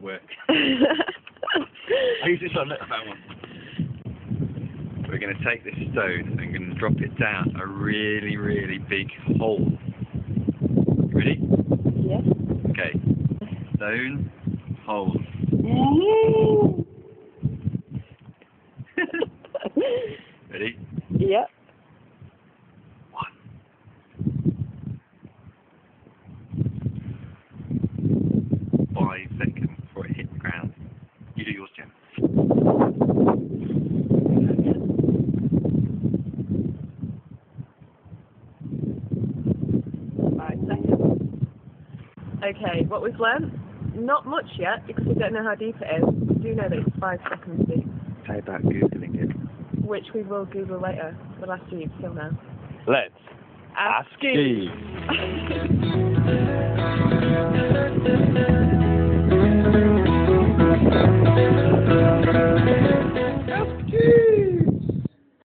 work. I use this on that one. We're going to take this stone and going to drop it down a really, really big hole. You ready? Yes. Okay. Stone, hole. Ready? Yep. 1. Seconds before it hits the ground. You do yours, Jen. 5 seconds. Okay, what we've learnt? Not much yet, because we don't know how deep it is. We do know that it's 5 seconds deep. How about Googling it? Which we will Google later. We'll ask you still now. Let's Ask Eve.